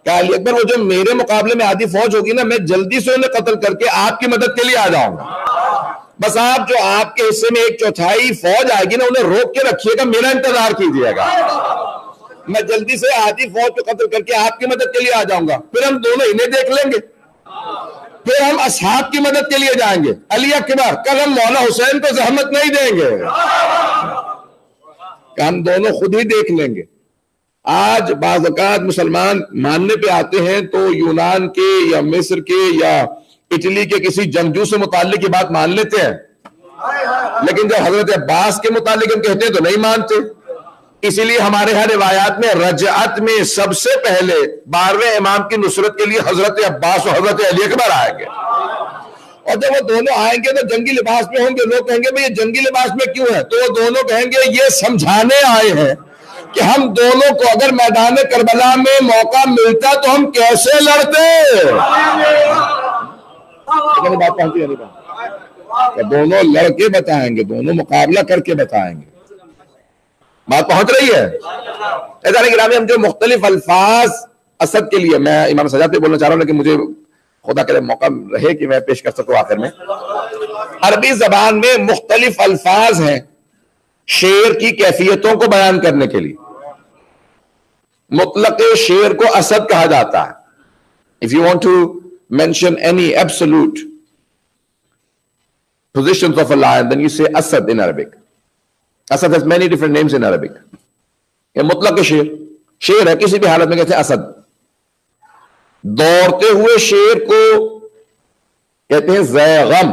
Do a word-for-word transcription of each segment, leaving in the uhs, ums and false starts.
کہ علی اکبر وہ جو میرے مقابلے میں آدھی فوج ہوگی نا، میں جلدی سے انہیں قتل کر کے آپ کی مدد کے لیے آ جاؤں گا، بس آپ جو آپ کے حصے میں ایک چوتھائی فوج آئے گی نا، انہیں روک کے رکھیے گا، میرا انتظار کیجیے گا، میں جلدی سے آدھی فوج کو قتل کر کے آپ کی مدد کے لیے آ جاؤں گا، پھر ہم دونوں انہیں دیکھ لیں گے، پھر ہم اصحاب کی مدد کے لیے جائیں گے، علی اکبر کل ہم مولا حسین کو زحمت نہیں دیں گے کہ ہم دونوں خود ہی دیکھ لیں گے۔ آج بعض اوقات مسلمان ماننے پہ آتے ہیں تو یونان کے یا مصر کے یا اٹلی کے کسی جنگجو سے متعلق کی بات مان لیتے ہیں، لیکن جب حضرت عباس کے متعلق ہم کہتے ہیں تو نہیں مانتے۔ اسی لیے ہمارے ہر روایات میں رجعت میں سب سے پہلے بارہویں امام کی نصرت کے لیے حضرت عباس اور حضرت علی اکبر آئیں گے، اور جب وہ دونوں آئیں گے تو جنگی لباس میں ہوں گے، لوگ کہیں گے بھئی یہ جنگی لباس میں کیوں ہے؟ تو وہ دونوں کہیں گے یہ سمجھانے آئے ہیں کہ ہم دونوں کو اگر میدان کربلا میں موقع ملتا تو ہم کیسے لڑتے۔ بات پہنچی نہیں بات، دونوں لڑ کے بتائیں گے، دونوں مقابلہ کر کے بتائیں گے، بات پہنچ رہی ہے۔ ایسا نہیں گرامی، ہم جو مختلف الفاظ اسد کے لیے، میں امام سجاد پہ بولنا چاہ رہا ہوں لیکن مجھے خدا کرے موقع رہے کہ میں پیش کر سکوں آخر میں۔ عربی زبان میں مختلف الفاظ ہیں شعر کی کیفیتوں کو بیان کرنے کے لیے۔ مطلق شعر کو اسد کہا جاتا ہے۔ If you want to mention any absolute positions of a lion, then you say asad in Arabic. Asad has many different names in Arabic. یہ مطلق شعر شعر ہے، کسی بھی حالت میں کہتے ہیں اسد۔ دوڑتے ہوئے شعر کو کہتے ہیں زیغم،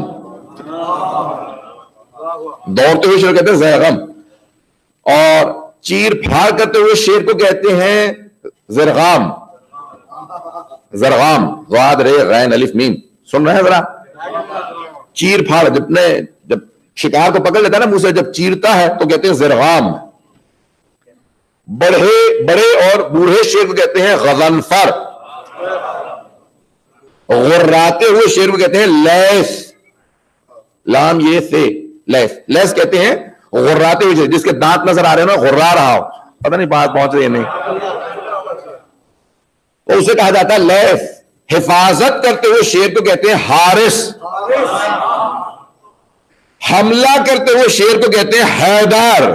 دوڑتے ہوئے شعر کہتے ہیں زیغم، اور چیر پھاڑ کرتے ہوئے شعر کو کہتے ہیں زرغام، زرغام، ضاد رے غین الف میم، سن رہے ہیں ذرا؟ چیر پھاڑ، جب نے جب شکار کو پکڑ لیتا ہے نا منہ سے، جب چیرتا ہے تو کہتے ہیں زرغام۔ بڑے بڑے اور بوڑھے شعر کو کہتے ہیں غضنفر، غراتے ہوئے شعر کو کہتے ہیں لیس، لام یہ سے لیس، لیس کہتے ہیں غراتے ہوئے شعر، جس کے دانت نظر آ رہے ہیں نا، غرا رہا ہو، پتہ نہیں بات پہنچ رہی ہے نہیں، تو اسے کہا جاتا ہے لیس۔ حفاظت کرتے ہوئے شعر کو کہتے ہیں حارس، حملہ کرتے ہوئے شعر کو کہتے ہیں حیدر۔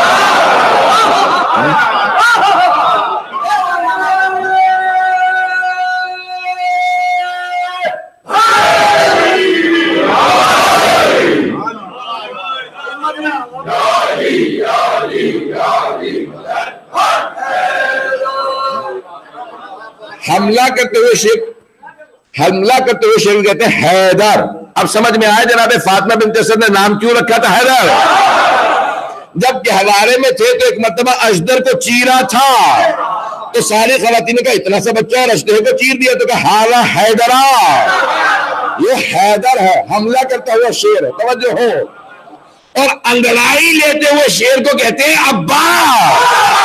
حملہ کرتے ہوئے شعر حملہ کرتے ہوئے شعر کہتے ہیں حیدر۔ اب سمجھ میں آیا جناب فاطمہ بنت اسد نے نام کیوں رکھا تھا حیدر؟ جب کہ ہزارے میں تھے تو ایک مرتبہ اشدر کو چیرا تھا، تو ساری خواتین نے کہا اتنا سا بچہ اور اشدر کو چیر دیا، تو کہا حالا حیدرہ، یہ حیدر ہے، حملہ کرتا ہوا شعر ہے، توجہ ہو۔ اور انگڑائی لیتے ہوئے شعر کو کہتے ہیں عباس۔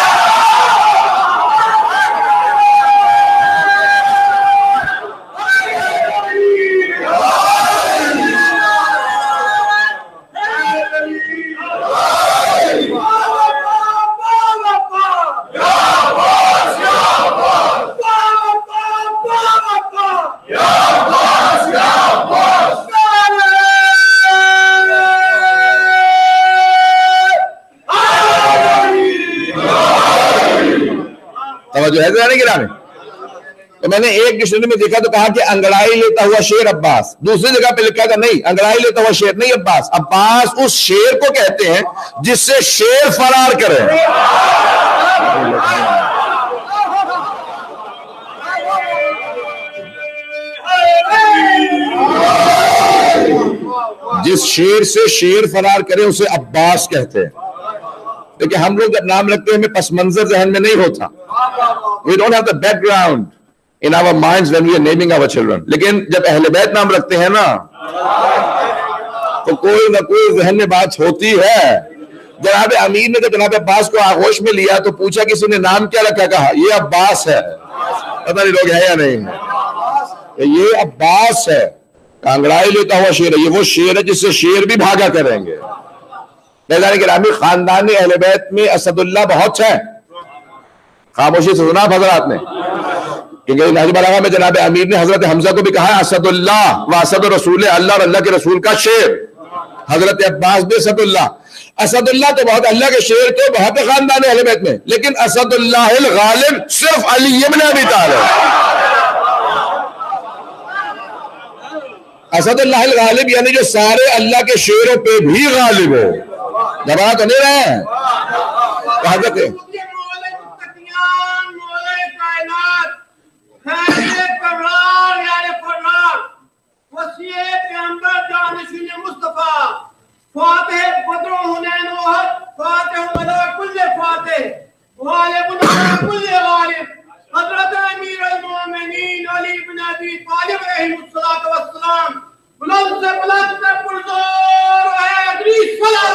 جو ہے ذرا نہیں گرانے، تو میں نے ایک ڈکشنری میں دیکھا تو کہا کہ انگڑائی لیتا ہوا شعر عباس، دوسری جگہ پہ لکھا تھا نہیں، انگڑائی لیتا ہوا شعر نہیں عباس، عباس اس شعر کو کہتے ہیں جس سے شعر فرار کرے۔ جس شعر سے شعر فرار کرے اسے عباس کہتے ہیں۔ لیکن ہم لوگ جب نام رکھتے ہیں ہمیں پس منظر ذہن میں نہیں ہوتا، we don't have the background in our minds when we are naming our children. لیکن جب اہل بیت نام رکھتے ہیں نا تو کوئی نہ کوئی ذہن میں بات ہوتی ہے۔ جناب امیر نے جب جناب عباس کو آغوش میں لیا تو پوچھا کسی نے نام کیا رکھا، کہا یہ عباس ہے۔ پتہ نہیں لوگ ہے یا نہیں، یہ عباس ہے، انگڑائی لیتا ہوا شعر ہے، یہ وہ شعر ہے جس سے شعر بھی بھاگا کریں گے۔ بیداری گرامی، خاندان اہل بیت میں اسد اللہ بہت ہے، خاموشی سے سنا حضرات نے، کیونکہ نہج البلاغہ میں جناب امیر نے حضرت حمزہ کو بھی کہا ہے اسد اللہ و اسد رسول اللہ، اور اللہ کے رسول کا شیر. حضرت عباس بھی اسد اللہ. اسد اللہ تو بہت اللہ کے شیر تھے، بہت خاندان اہل بیت میں، لیکن اسد اللہ الغالب صرف علی ابن ابی طالب. اسد اللہ الغالب یعنی جو سارے اللہ کے شیروں پہ بھی غالب ہو. دبا تو نہیں رہے ہیں. حضرت فاتح بدر حنین وحد فاتح ملا کل فاتح غالب کل غالب حضرت امیر المومنین علی بن ابی طالب علیہ الصلوۃ والسلام بلند سے بلند سے پرزور ہے ادریس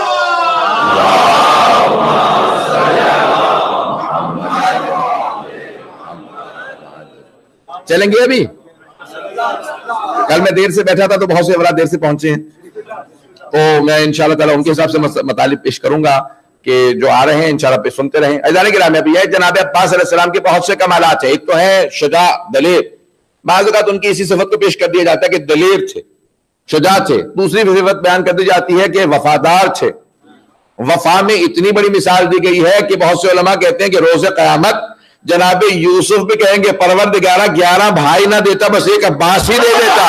صلوات. چلیں گے ابھی؟ کل میں دیر سے بیٹھا تھا تو بہت سے افراد دیر سے پہنچے ہیں، تو میں انشاءاللہ تعالیٰ ان کے حساب سے مطالب پیش کروں گا کہ جو آ رہے ہیں انشاءاللہ پہ سنتے رہیں. عزیزان گرامی، ابھی ہے جناب عباس علیہ السلام کے بہت سے کمالات ہیں. ایک تو ہے شجاع، دلیر. بعض اوقات ان کی اسی صفت کو پیش کر دیا جاتا ہے کہ دلیر تھے، شجاع تھے. دوسری صفت بیان کر دی جاتی ہے کہ وفادار تھے. وفا میں اتنی بڑی مثال دی گئی ہے کہ بہت سے علماء کہتے ہیں کہ روز قیامت جناب یوسف بھی کہیں گے پروردگارہ گیارہ بھائی نہ دیتا، بس ایک عباس ہی دے دیتا.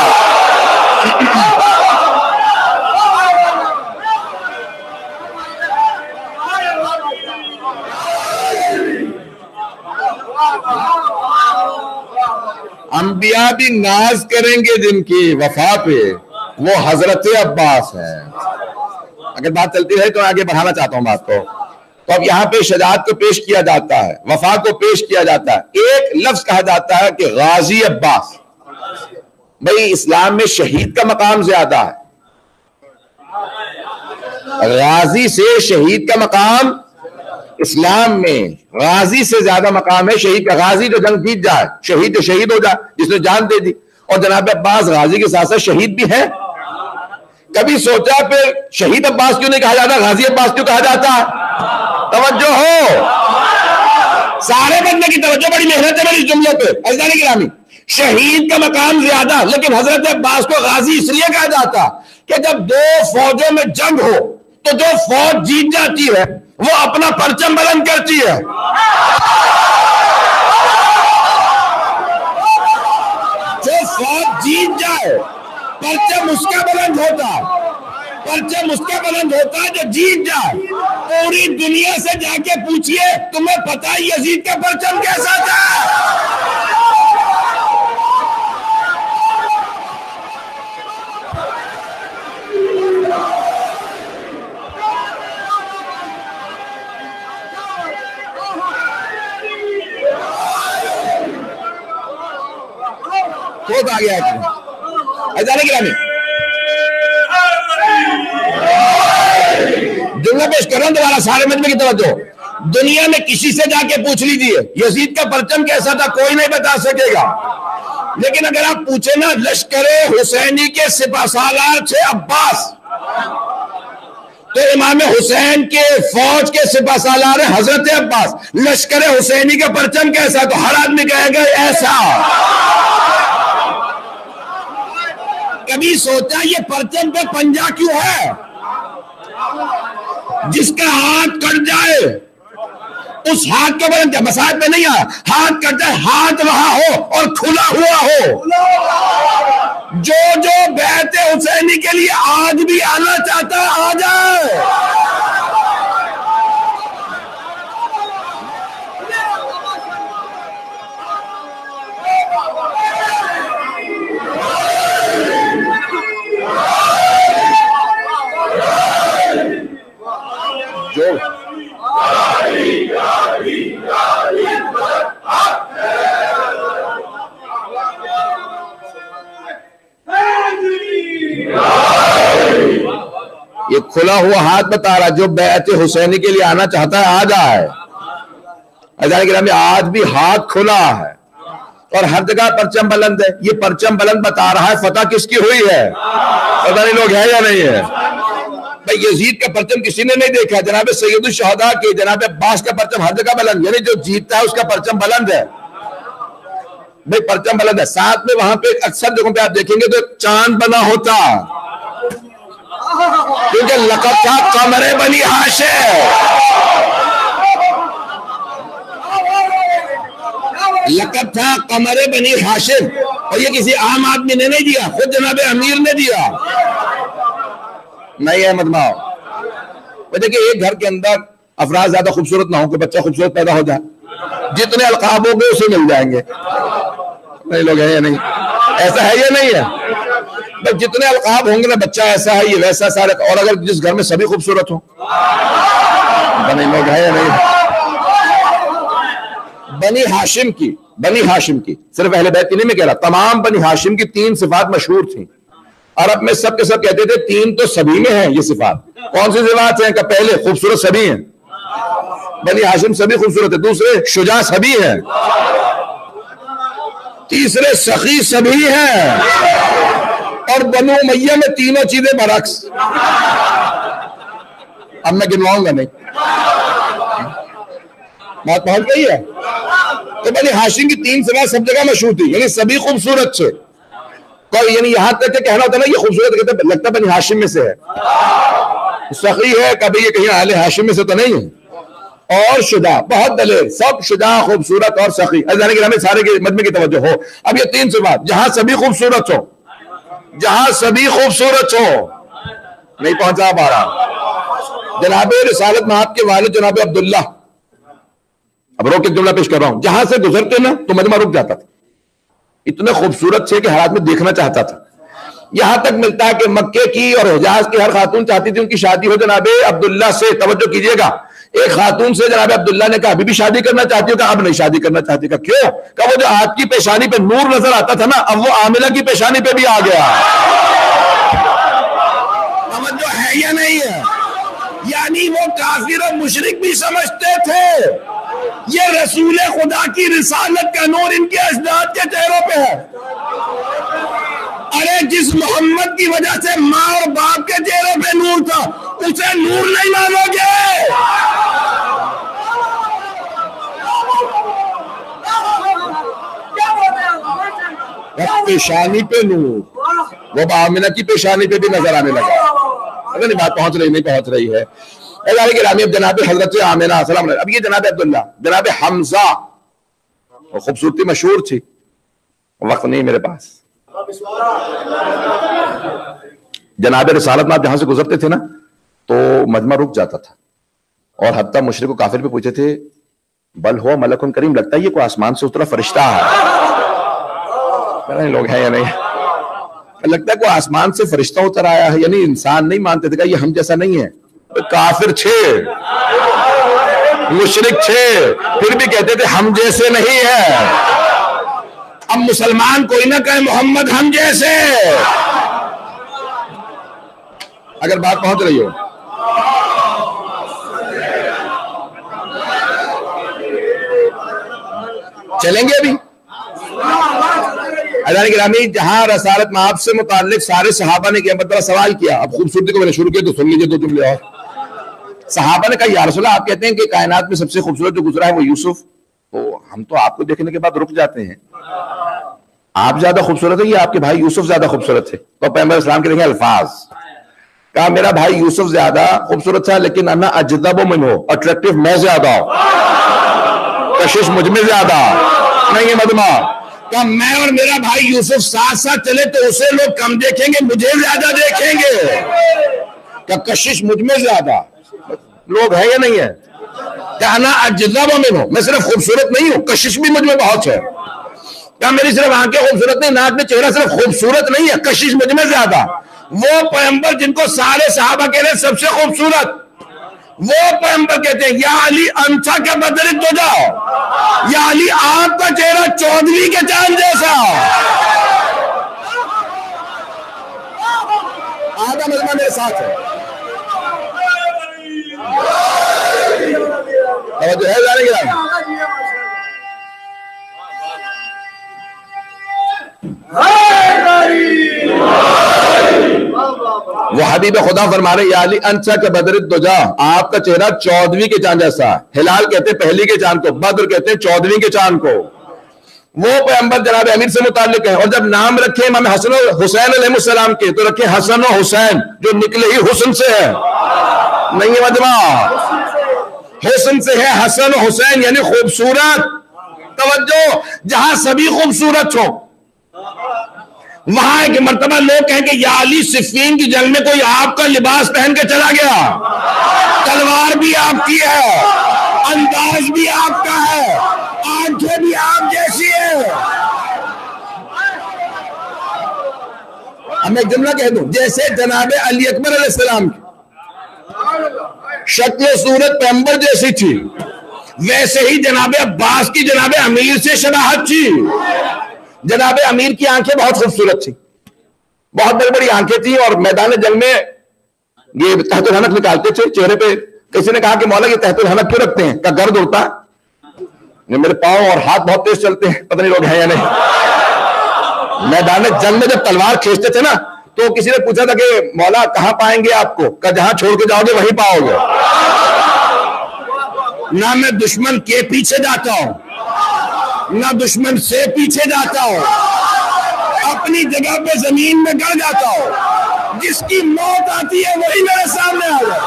انبیاء بھی ناز کریں گے جن کی وفا پہ، وہ حضرت عباس ہیں. اگر بات چلتی رہے تو آگے بڑھانا چاہتا ہوں بات کو. تو اب یہاں پہ شجاعت کو پیش کیا جاتا ہے، وفا کو پیش کیا جاتا ہے. ایک لفظ کہا جاتا ہے کہ غازی عباس. بھئی اسلام میں شہید کا مقام زیادہ ہے. غازی سے شہید کا مقام اسلام میں غازی سے زیادہ مقام ہے شہید کا. غازی جو جنگ جیت جائے، شہید جو شہید ہو جائے، جس نے جان دے دی. اور جناب عباس غازی کے ساتھ ساتھ شہید بھی ہیں. کبھی سوچا پھر شہید عباس کیوں نہیں کہا جاتا، غازی عباس کیوں کہا جاتا؟ توجہ ہو، سارے بندے کی توجہ، بڑی محنت ہے میری جملے پہ. عزیزان گرامی، شہید کا مقام زیادہ، لیکن حضرت عباس کو غازی اس لیے کہا جاتا کہ جب دو فوجوں میں جنگ ہو تو جو فوج جیت جاتی ہے وہ اپنا پرچم بلند کرتی ہے. جو فوج جیت جائے پرچم اس کا بلند ہوتا ہے، پرچم اس کا بلند ہوتا ہے جو جیت جائے. پوری دنیا سے جا کے پوچھئے تمہیں پتہ ہے یزید کا پرچم کیسا تھا؟ خود آ گیا ہے. عزیزان گرامی، جملہ پیش کر رہا ہوں دوبارہ، سارے مجمع کی توجہ. دنیا میں کسی سے جا کے پوچھ لیجئے یزید کا پرچم کیسا تھا، کوئی نہیں بتا سکے گا. لیکن اگر آپ پوچھیں نا لشکر حسینی کے سپہ سالار تھے عباس، تو امام حسین کے فوج کے سپہ سالار حضرت عباس. لشکر حسینی کا پرچم کیسا، تو ہر آدمی کہے گا ایسا. کبھی سوچا یہ پرچم پہ پنجہ کیوں ہے؟ جس کا ہاتھ کٹ جائے اس ہاتھ کے بلند مساج پہ نہیں ہے، ہاتھ کٹ جائے ہاتھ وہاں ہو اور کھلا ہوا ہو. جو جو بیعت حسینی کے لیے آج بھی آنا چاہتا ہے آ جائے. جو یہ کھلا ہوا ہاتھ بتا رہا جو بیعت حسینی کے لیے آنا چاہتا ہے آ جائے. عزیزان گرامی، آج بھی ہاتھ کھلا ہے اور ہر جگہ پرچم بلند ہے. یہ پرچم بلند بتا رہا ہے فتح کس کی ہوئی ہے. پتہ نہیں لوگ ہیں یا نہیں ہے. بھئی یزید کا پرچم کسی نے نہیں دیکھا، جناب سید الشہداء کے جناب عباس کا پرچم ہر جگہ بلند، یعنی جو جیتتا ہے اس کا پرچم بلند ہے. بھائی پرچم بلند ہے، ساتھ میں وہاں پہ اکثر جگہوں پہ آپ دیکھیں گے تو چاند بنا ہوتا، کیونکہ لقب تھا قمر بنی ہاشم، لقب تھا قمر بنی ہاشم، اور یہ کسی عام آدمی نے نہیں دیا، خود جناب امیر نے دیا۔ نہیں ہے مدماؤ، دیکھیں ایک گھر کے اندر افراد زیادہ خوبصورت نہ ہوں کہ بچہ خوبصورت پیدا ہو جائے، جتنے القاب ہوں گے اسے مل جائیں گے، نہیں لوگ ہیں یا نہیں، ایسا ہے یا نہیں ہے؟ جتنے القاب ہوں گے نا، بچہ ایسا ہے یہ ویسا سارے، اور اگر جس گھر میں سبھی خوبصورت ہوں، نہیں لوگ ہیں یا نہیں؟ بنی ہاشم کی بنی ہاشم کی صرف اہل بیت کی نہیں میں کہہ رہا، تمام بنی ہاشم کی تین صفات مشہور تھیں، عرب میں سب کے سب کہتے تھے تین تو سبھی میں ہیں یہ صفات۔ کون سی صفات ہیں؟ کہ پہلے خوبصورت سبھی ہیں، بنی ہاشم سبھی خوبصورت ہے، دوسرے شجاع سبھی ہیں، تیسرے سخی سبھی ہیں، اور بنو امیہ میں تینوں چیزیں برعکس۔ اب میں گنواؤں گا نہیں، بات پہنچ گئی ہے؟ تو بنی ہاشم کی تین صفات سب جگہ مشہور تھی، یعنی سبھی خوبصورت سے، یعنی یہاں تک کہ کہنا ہوتا نا یہ خوبصورت کہتے لگتا بنی ہاشم میں سے ہے، سخی ہے کبھی یہ کہیں اہل ہاشم میں سے تو نہیں ہے، اور شجاع بہت دلیر، سب شجاع خوبصورت اور سخی، ازانے کے ہمیں سارے کے مجمع کی توجہ ہو۔ اب یہ تین صفات جہاں سبھی خوبصورت ہو، جہاں سبھی خوبصورت ہو، نہیں پہنچا پا رہا، جناب رسالت میں آپ کے والد جناب عبداللہ، اب روک کے جملہ پیش کر رہا ہوں، جہاں سے گزرتے نا تو مجمع رک جاتا تھا، اتنے خوبصورت تھے کہ ہر آدمی دیکھنا چاہتا تھا، یہاں تک ملتا ہے کہ مکے کی اور حجاز کی ہر خاتون چاہتی تھی ان کی شادی ہو جناب عبداللہ سے۔ توجہ کیجئے گا، ایک خاتون سے جناب عبداللہ نے کہا ابھی بھی شادی کرنا چاہتی ہو؟ کہ اب نہیں شادی کرنا چاہتی۔ کہا کیوں؟ کہ وہ جو آپ کی پیشانی پہ نور نظر آتا تھا نا، اب وہ عاملہ کی پیشانی پہ بھی آ گیا۔ توجہ ہے یا نہیں ہے؟ یعنی وہ کافر اور مشرک بھی سمجھتے تھے یہ رسول خدا کی رسالت کا نور ان کے اجداد کے چہروں پہ ہے۔ ارے جس محمد کی وجہ سے ماں اور باپ کے چہروں پہ نور تھا اسے نور نہیں مانو گے؟ پیشانی پہ نور، وہ آمنہ کی پیشانی پہ بھی نظر آنے لگا۔ اگر نہیں بات پہنچ رہی نہیں پہنچ رہی ہے گرامی، اب جناب حضرت آمنہ السلام علیکم، اب یہ جناب عبداللہ، جناب حمزہ، خوبصورتی مشہور تھی، وقت نہیں میرے پاس، جناب رسالت میں آپ جہاں سے گزرتے تھے نا تو مجمع رک جاتا تھا، اور حتیٰ مشرک و کافر بھی پوچھتے تھے بل ہوا ملک کریم، لگتا ہے یہ کوئی آسمان سے اترا فرشتہ ہے، لوگ ہیں یا نہیں، لگتا ہے کوئی آسمان سے فرشتہ اتر آیا ہے، یعنی انسان نہیں مانتے تھے کہ یہ ہم جیسا نہیں ہے، کافر چھے مشرک چھے پھر بھی کہتے تھے ہم جیسے نہیں ہے۔ اب مسلمان کوئی نہ کہے محمد ہم جیسے، اگر بات پہنچ رہی ہو۔ چلیں گے ابھی عزیزان گرامی، جہاں رسالت مآب سے متعلق سارے صحابہ نے کیا مطلب سوال کیا، اب خوبصورتی کو میں نے شروع کیا تو سن لیجئے دو جملے اور۔ صحابہ نے کہا یا رسول اللہ، آپ کہتے ہیں کہ کائنات میں سب سے خوبصورت جو گزرا ہے وہ یوسف، تو ہم تو آپ کو دیکھنے کے بعد رک جاتے ہیں، آپ زیادہ خوبصورت ہیں یا آپ کے بھائی یوسف زیادہ خوبصورت تھے؟ تو پیغمبر اسلام کے دیکھیں الفاظ، کہا میرا بھائی یوسف زیادہ خوبصورت تھا لیکن انا اجدب منہ، اٹریکٹیو میں زیادہ، کشش مجھ میں زیادہ نہیں ہے مدمہ، کہا میں اور میرا بھائی یوسف ساتھ ساتھ چلے تو اسے لوگ کم دیکھیں گے مجھے زیادہ دیکھیں گے، کہ کشش مجھ میں زیادہ، لوگ ہے یا نہیں ہے؟ کہا انا اجدب منہ، میں صرف خوبصورت نہیں ہوں کشش بھی مجھ میں بہت ہے، کہا میری صرف آنکھیں خوبصورت نہیں، ناک میں چہرہ صرف خوبصورت نہیں ہے کشش مجھ میں زیادہ۔ وہ پیغمبر جن کو سارے صحابہ کہہ رہے ہیں سب سے خوبصورت، وہ پیغمبر کہتے ہیں یا علی انسا کے بدر تو جاؤ، یا علی آپ کا چہرہ چودھویں کے چاند جیسا۔ آدھا مجمع میرے ساتھ ہے، توجہ ہے جانے گا۔ وہ حبیب خدا فرما رہے یا علی انسا کے بدر الدجا، آپ کا چہرہ چودھویں کے چاند جیسا۔ ہلال کہتے ہیں پہلی کے چاند کو، بدر کہتے ہیں چودھویں کے چاند کو۔ وہ پیغمبر جناب امیر سے متعلق ہے. اور جب نام رکھے امام حسن و حسین علیہ السلام کے تو رکھے حسن و حسین جو نکلے ہی حسن سے ہے. نہیں ہے مجمع, حسن سے ہے, حسن و حسین یعنی خوبصورت. توجہ, جہاں سبھی خوبصورت ہو وہاں ایک مرتبہ لوگ کہیں کہ یا علی صفین کی جنگ میں کوئی آپ کا لباس پہن کے چلا گیا, تلوار بھی آپ کی ہے, انداز بھی آپ کا ہے, آنکھیں بھی آپ جیسی ہے. ہم ایک جملہ کہہ دوں, جیسے جناب علی اکبر علیہ السلام کی شکل و صورت پیغمبر جیسی تھی, ویسے ہی جناب عباس کی جناب امیر سے شباہت تھی. جناب امیر کی آنکھیں بہت خوبصورت تھی, بہت بڑی بڑی آنکھیں تھیں, اور میدان جنگ میں یہ تحت الحنک نکالتے تھے چہرے پہ. کسی نے کہا کہ مولا یہ تحت الحنک کیوں رکھتے ہیں؟ کہ گرد اڑتا ہے, میرے پاؤں اور ہاتھ بہت تیز چلتے ہیں, پتہ نہیں لوگ ہیں یا نہیں. میدان جنگ میں جب تلوار کھینچتے تھے نا تو کسی نے پوچھا تھا کہ مولا کہاں پائیں گے آپ کو؟ کہ جہاں چھوڑ کے جاؤ گے وہیں پاؤ گے. نہ میں دشمن کے پیچھے جاتا ہوں نہ دشمن سے پیچھے جاتا ہوں, اپنی جگہ پہ زمین میں گڑ جاتا ہوں. جس کی موت آتی ہے وہی میرے سامنے آ جائے.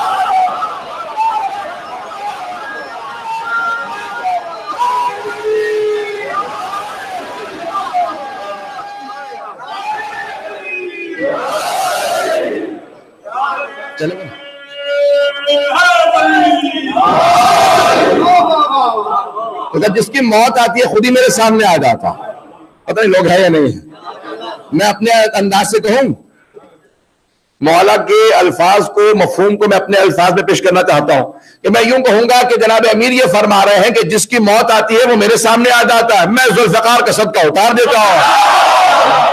چلے گا جس کی موت آتی ہے خود ہی میرے سامنے آ جاتا. پتہ نہیں لوگ ہیں یا نہیں ہیں. میں اپنے انداز سے کہوں, مولا کے الفاظ کو, مفہوم کو میں اپنے الفاظ میں پیش کرنا چاہتا ہوں کہ میں یوں کہوں گا کہ جناب امیر یہ فرما رہے ہیں کہ جس کی موت آتی ہے وہ میرے سامنے آ جاتا ہے, میں ذوالفقار کا صدقہ اتار دیتا ہوں.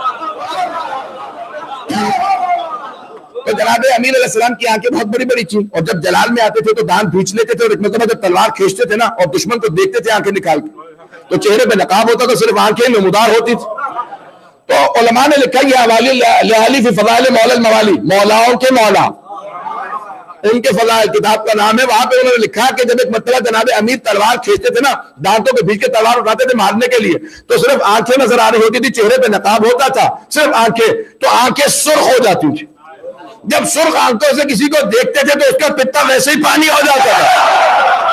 تو جناب امیر علیہ السلام کی آنکھیں بہت بڑی بڑی تھیں, اور جب جلال میں آتے تھے تو دان بھیچ لیتے تھے, اور ایک مرتبہ جب تلوار کھینچتے تھے نا اور دشمن کو دیکھتے تھے آنکھیں نکال کے تو چہرے پہ نقاب ہوتا تھا, صرف آنکھیں نمودار ہوتی تھی. تو علماء نے لکھا یہ حوالی لعلی فی فضائل مولا الموالی, مولاؤں کے مولا, ان کے فضائل کتاب کا نام ہے. وہاں پہ انہوں نے لکھا کہ جب ایک مرتبہ جناب امیر تلوار کھینچتے تھے نا, دانتوں پہ بھیج کے تلوار اٹھاتے تھے مارنے کے لیے, تو صرف آنکھیں نظر آ رہی ہوتی تھی, چہرے پہ نقاب ہوتا تھا, صرف آنکھیں. تو آنکھیں سرخ ہو جاتی تھی. جب سرخ آنکھوں سے کسی کو دیکھتے تھے تو اس کا پتا ویسے ہی پانی ہو جاتا تھا.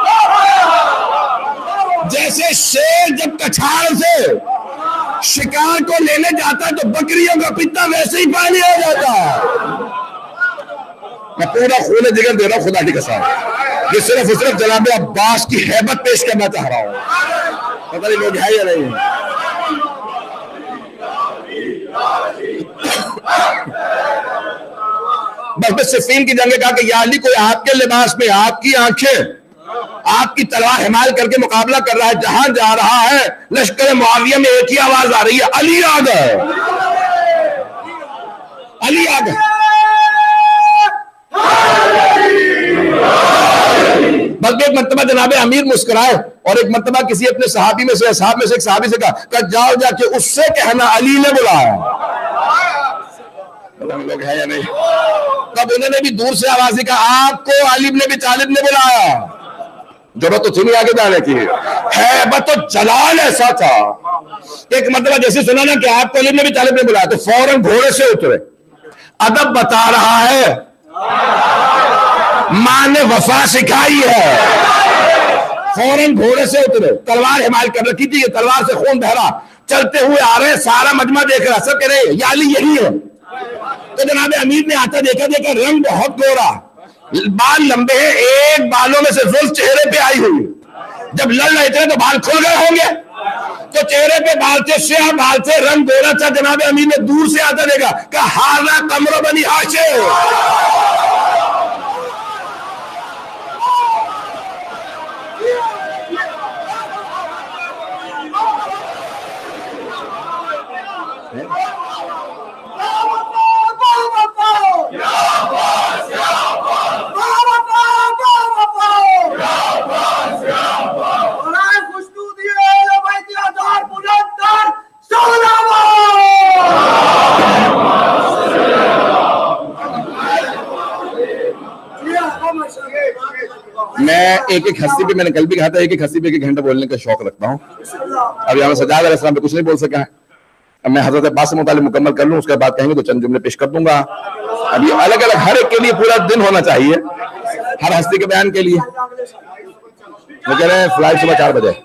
جیسے شیر جب کچھاڑ سے شکار کو لینے جاتا ہے تو بکریوں کا پتا ویسے ہی پانی ہو جاتا ہے. میں پورا خون جگر دے رہا ہوں خدا کی قسم, یہ صرف صرف جناب عباس کی ہیبت پیش کرنا چاہ رہا ہوں. پتہ نہیں لوگ ہے یا نہیں. بس میں صفین کی جنگ کہا کہ یا علی کوئی آپ کے لباس میں, آپ کی آنکھیں, آپ کی تلوار حمال کر کے مقابلہ کر رہا ہے, جہاں جا رہا ہے لشکر معاویہ میں ایک ہی آواز آ رہی ہے, علی آ گئے, علی آ گئے. بلکہ ایک مرتبہ جناب امیر مسکرائے اور ایک مرتبہ کسی اپنے صحابی میں سے صحابہ میں سے ایک صحابی سے کہا کہ جاؤ جا کے اس سے کہنا علی نے بلایا. لوگ ہے یا نہیں. تب انہوں نے بھی دور سے آواز کہا آپ کو علی بن ابی طالب نے بلایا. ضرورت تو تھی نہیں آگے جانے کی, ہیبت و جلال ایسا تھا. ایک مرتبہ جیسے سنا نا کہ آپ کو علی بن ابی طالب نے بلایا تو فوراً گھوڑے سے اترے. ادب بتا رہا ہے, ماں نے وفا سکھائی ہے. فوراً گھوڑے سے اترے, تلوار حمال کر رکھی تھی, یہ تلوار سے خون بہ رہا, چلتے ہوئے آ رہے, سارا مجمع دیکھ رہا, سب کہہ رہے یا علی یہی ہے. تو جناب امیر نے آتا دیکھا دیکھا رنگ بہت گورا, بال لمبے ہیں, ایک بالوں میں سے زلف چہرے پہ آئی ہوئی, جب لڑ رہے تھے تو بال کھل گئے ہوں گے, تو چہرے پہ بال تھے, سیاہ بال تھے, رنگ گورا تھا. جناب امیر نے دور سے آتا دیکھا کہ ہارا قمر بنی ہاشم. میں ایک ایک ہستی پہ، میں نے کل بھی کہا تھا ایک ایک ہستی پہ ایک ایک گھنٹہ بولنے کا شوق رکھتا ہوں. ابھی ہمیں سجاد علیہ السلام پہ کچھ نہیں بول سکا ہے. اب میں حضرت عباس سے متعلق مکمل کر لوں، اس کے بعد کہیں گے تو چند جملے پیش کر دوں گا. ابھی الگ الگ ہر ایک کے لیے پورا دن ہونا چاہیے ہر ہستی کے بیان کے لیے. وہ کہہ رہے ہیں فلائٹ صبح چار بجے.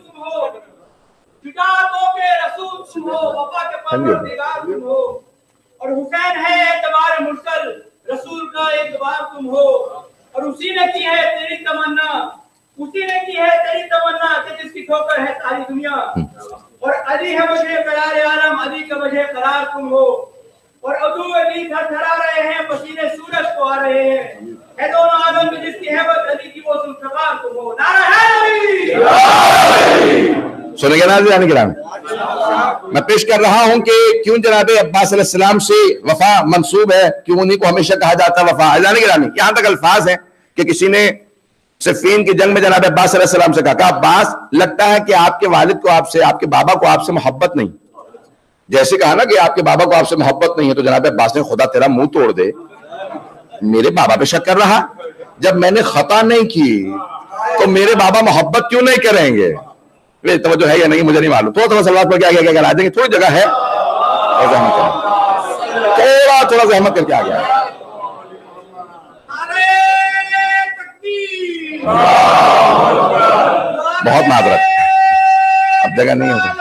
اور حسین ہے اعتبار مرسل، رسول کا اعتبار تم ہو، اور اسی نے کی ہے تیری تمنا، اسی نے کی ہے تیری تمنا کہ جس کی ٹھوکر ہے ساری دنیا. اور علی ہے وجہ قرار عالم، علی کا وجہ قرار تم ہو. اور عدو علی تھر تھرا رہے ہیں، پسینے سورج کو آ رہے ہیں. ہے دونوں عالم میں جس کی حیبت علی کی وہ ذوالفقار تم ہو. نعرہ ہے علی. سنیں گے ناظرین کرام، میں پیش کر رہا ہوں کہ کیوں جناب عباس علیہ السلام سے وفا منسوب ہے، کیوں انہیں کو ہمیشہ کہا جاتا ہے وفا. اذان گرامی، یہاں تک الفاظ ہیں کہ کسی نے صفین کی جنگ میں جناب عباس علیہ السلام سے کہا کہ عباس لگتا ہے کہ آپ کے والد کو آپ سے، آپ کے بابا کو آپ سے محبت نہیں. جیسے کہا نا کہ آپ کے بابا کو آپ سے محبت نہیں ہے، تو جناب عباس نے خدا تیرا منہ توڑ دے، میرے بابا پہ شک کر رہا؟ جب میں نے خطا نہیں کی تو میرے بابا محبت کیوں نہیں کریں گے؟ توجہ ہے یا نہیں مجھے نہیں معلوم. تھوڑا تھوڑا سلوات پڑھ کے آگے آگے آ جائیں گے، تھوڑی جگہ ہے، تھوڑا تھوڑا زحمت کر کے آگے آئے. بہت معذرت، اب جگہ نہیں ہوتی.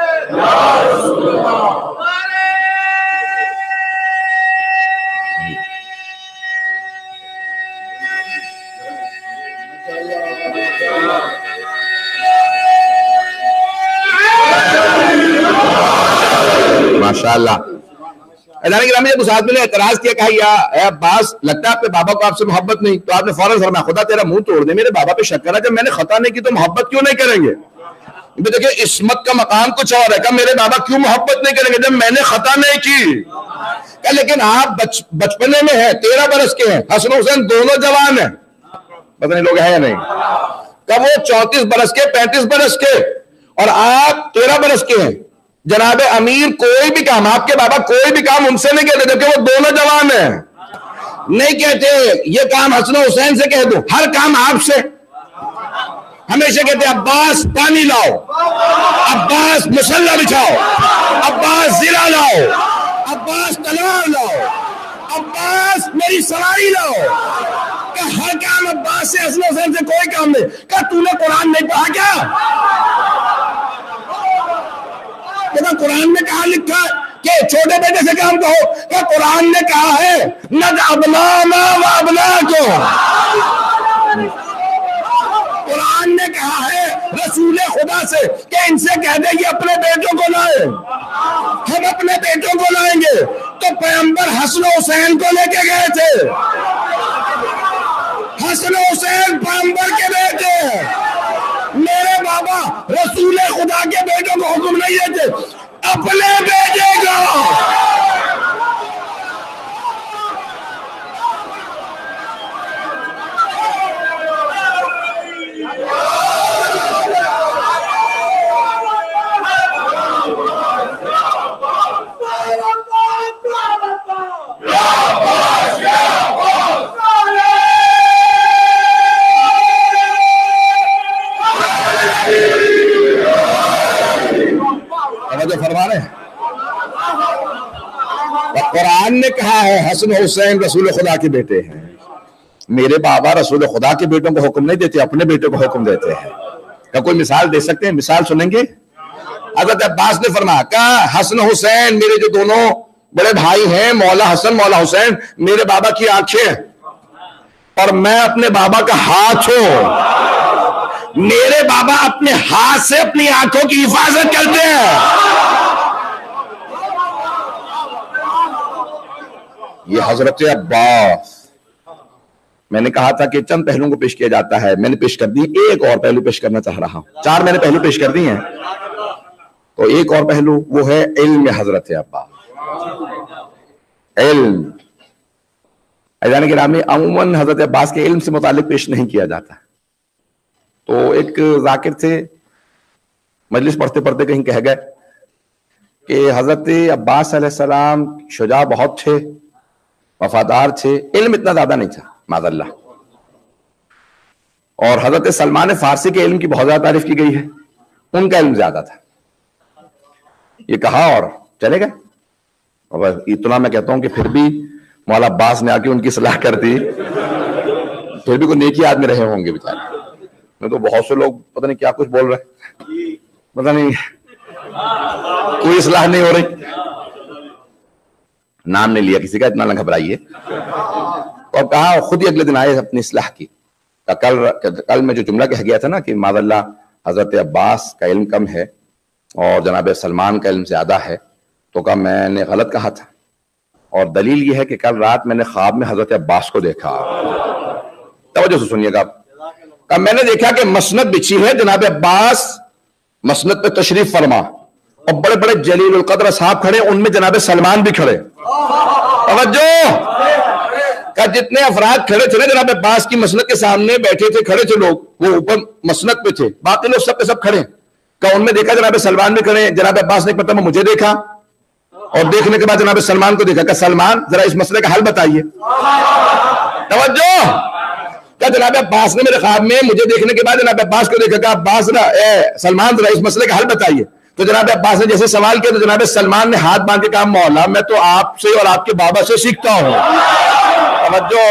ماشاءاللہ. ادارے گرامی جب اس آدمی نے اعتراض کیا، کہا یا اے عباس لگتا ہے آپ کے بابا کو آپ سے محبت نہیں، تو آپ نے فوراً فرمایا خدا تیرا منہ توڑ دے، میرے بابا پہ شک کرا، جب میں نے خطا نہیں کی تو محبت کیوں نہیں کریں گے؟ دیکھیں عصمت کا مقام کچھ اور ہے. کہ میرے بابا کیوں محبت نہیں کریں گے جب میں نے خطا نہیں کی؟ کہ لیکن آپ بچ بچپنے میں ہیں، تیرہ برس کے ہیں، حسن حسین دونوں جوان ہیں، پتہ نہیں لوگ ہیں یا نہیں. کہ وہ چونتیس برس کے، پینتیس برس کے، اور آپ تیرہ برس کے ہیں. جناب امیر کوئی بھی کام، آپ کے بابا کوئی بھی کام ان سے نہیں کہتے جبکہ وہ دونوں جوان ہیں. نہیں کہتے یہ کام حسن حسین سے کہہ دو، ہر کام آپ سے. ہمیشہ کہتے عباس پانی لاؤ، عباس مسلح بچھاؤ، عباس زرہ لاؤ، عباس تلوار لاؤ، عباس میری سواری لاؤ. کہ ہر کام عباس سے، حسن حسین سے کوئی کام نہیں. کہ تو نے قرآن نہیں پڑھا کیا؟ قرآن میں کہاں لکھا ہے کہ چھوٹے بیٹے سے کام کہو؟ کہ قرآن نے کہا ہے ند ابنانا و ابناکم. قرآن نے کہا ہے رسول خدا سے کہ ان سے کہہ دے یہ اپنے بیٹوں کو لائیں، ہم اپنے بیٹوں کو لائیں گے. تو پیغمبر حسن حسین کو لے کے گئے تھے. حسن حسین پیغمبر کے بیٹے ہیں. میرے بابا رسول خدا کے بیٹوں کو حکم نہیں دیتے، اپنے بیٹے کو. فرما رہے ہیں قرآن نے کہا ہے حسن حسین رسول خدا کے بیٹے ہیں. میرے بابا رسول خدا کے بیٹوں کو حکم نہیں دیتے، اپنے بیٹوں کو حکم دیتے ہیں. کیا کوئی مثال دے سکتے ہیں؟ مثال سنیں گے. حضرت عباس نے فرمایا کہ حسن حسین میرے جو دونوں بڑے بھائی ہیں، مولا حسن مولا حسین، میرے بابا کی آنکھیں اور میں اپنے بابا کا ہاتھ ہوں. میرے بابا اپنے ہاتھ سے اپنی آنکھوں کی حفاظت کرتے ہیں. یہ حضرت عباس. میں نے کہا تھا کہ چند پہلوؤں کو پیش کیا جاتا ہے، میں نے پیش کر دی. ایک اور پہلو پیش کرنا چاہ رہا ہوں. چار میں نے پہلو پیش کر دی ہیں، تو ایک اور پہلو وہ ہے علم حضرت عباس. علم ایزان گرامی عموماً حضرت عباس کے علم سے متعلق پیش نہیں کیا جاتا. تو ایک ذاکر تھے، مجلس پڑھتے پڑھتے کہیں کہہ گئے کہ حضرت عباس علیہ السلام شجاع بہت تھے، وفادار تھے، علم اتنا زیادہ نہیں تھا. معاذ اللہ. اور حضرت سلمان فارسی کے علم کی بہت زیادہ تعریف کی گئی ہے، ان کا علم زیادہ تھا، یہ کہا اور چلے گئے۔ اور اتنا میں کہتا ہوں کہ پھر بھی مولا عباس نے آ کے ان کی صلاح کر دی، پھر بھی کوئی نیکی آدمی رہے ہوں گے بیچارے، میں تو بہت سے لوگ پتہ نہیں کیا کچھ بول رہے، پتہ نہیں کوئی اصلاح نہیں ہو رہی، نام نہیں لیا کسی کا، اتنا نہ گھبرائیے۔ اور کہا خود ہی اگلے دن آئے اپنی اصلاح کی، کل کل میں جو جملہ کہہ گیا تھا نا کہ معاذ اللہ حضرت عباس کا علم کم ہے اور جناب سلمان کا علم زیادہ ہے، تو کہا میں نے غلط کہا تھا، اور دلیل یہ ہے کہ کل رات میں نے خواب میں حضرت عباس کو دیکھا، توجہ سے سنیے گا، کہ میں نے دیکھا کہ مسند بچھی ہے، جناب عباس مسند پہ تشریف فرما اور بڑے بڑے جلیل القدر اصحاب کھڑے، ان میں جناب سلمان بھی کھڑے، توجہ، کہ جتنے افراد کھڑے تھے نا جناب عباس کی مسند کے سامنے بیٹھے تھے، کھڑے تھے لوگ، وہ اوپر مسند پہ تھے، باقی لوگ سب کے سب کھڑے، کہ ان میں دیکھا جناب سلمان بھی کھڑے، جناب عباس نے ایک مرتبہ مجھے دیکھا اور دیکھنے کے بعد جناب سلمان کو دیکھا کہ سلمان ذرا اس مسئلے کا حل بتائیے، توجہ، کہ جناب عباس نے میرے خواب میں مجھے دیکھنے کے بعد جناب عباس کو دیکھا کہ عباس ذرا اے سلمان ذرا اس مسئلے کا حل بتائیے، تو جناب عباس نے جیسے سوال کیا تو جناب سلمان نے ہاتھ باندھ کے کہا مولا میں تو آپ سے اور آپ کے بابا سے سیکھتا ہوں، توجہ،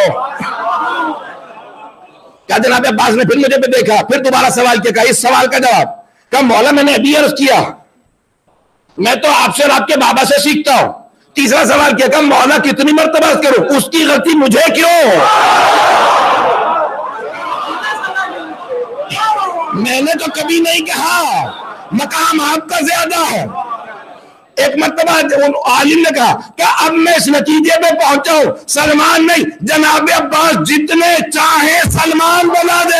کیا جناب عباس نے پھر مجھے پہ دیکھا، پھر دوبارہ سوال کیا، کہا اس سوال کا جواب، کہا مولا میں نے ابھی عرض کیا میں تو آپ سے اور آپ کے بابا سے سیکھتا ہوں، تیسرا سوال کیا، کہا مولا کتنی مرتبہ عرض کروں، اس کی غلطی مجھے کیوں، میں نے تو کبھی نہیں کہا، مقام آپ کا زیادہ ہے۔ ایک مرتبہ عالم نے کہا کہ اب میں اس نتیجے پہ پہنچا ہوں سلمان نہیں جناب عباس جتنے چاہے سلمان بنا دے،